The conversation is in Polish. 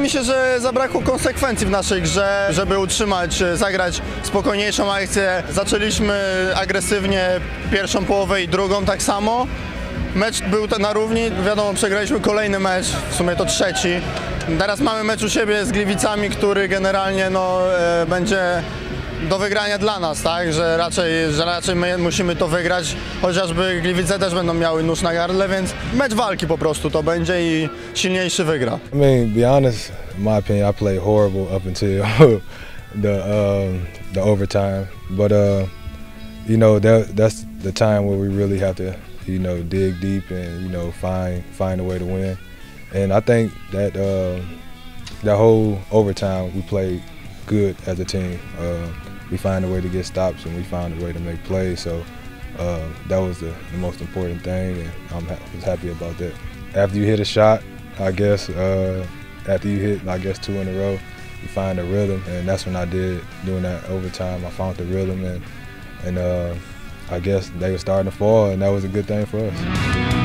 mi się, że zabrakło konsekwencji w naszej grze, żeby utrzymać, zagrać spokojniejszą akcję. Zaczęliśmy agresywnie pierwszą połowę i drugą tak samo. Mecz był na równi, wiadomo, przegraliśmy kolejny mecz, w sumie to trzeci. Teraz mamy mecz u siebie z Gliwicami, który generalnie będzie do wygrania dla nas, tak? Że raczej my musimy to wygrać, chociażby Gliwice też będą miały nóż na gardle, więc mecz walki po prostu to będzie i silniejszy wygra. I mean, be honest, in my opinion, I played horrible up until the overtime. But you know, that's the time where we really have to, you know, dig deep and, you know, find a way to win. And I think that that whole overtime we played good as a team. We find a way to get stops and we found a way to make plays. So that was the most important thing, and was happy about that. After you hit a shot, I guess after you hit, I guess 2 in a row, you find a rhythm, and that's when I did during that overtime. I found the rhythm, and I guess they were starting to fall, and that was a good thing for us.